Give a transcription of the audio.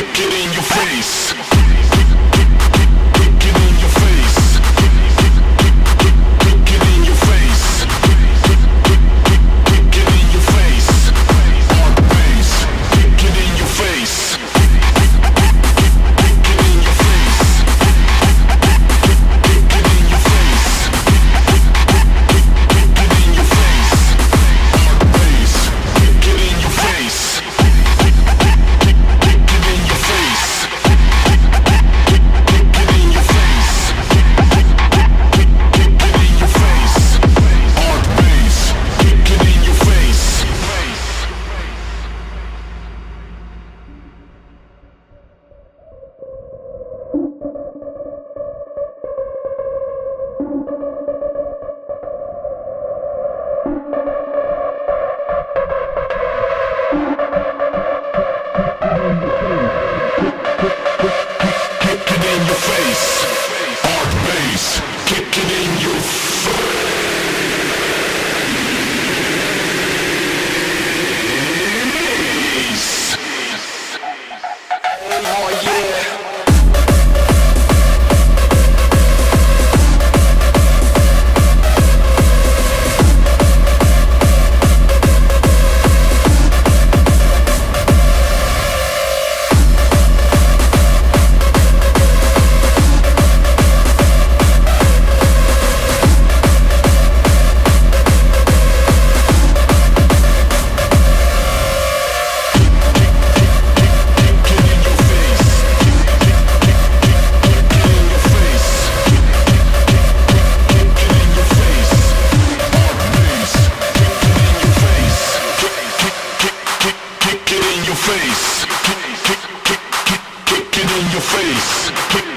kick it in your face. Kick it in your face. Kick it in your face. Kick it in your face. Hard bass. Kick it in your face. Kick it in your face. Kick it in your face. Kick it in your face. Hard bass. Kick it in your face. Kick it in your face.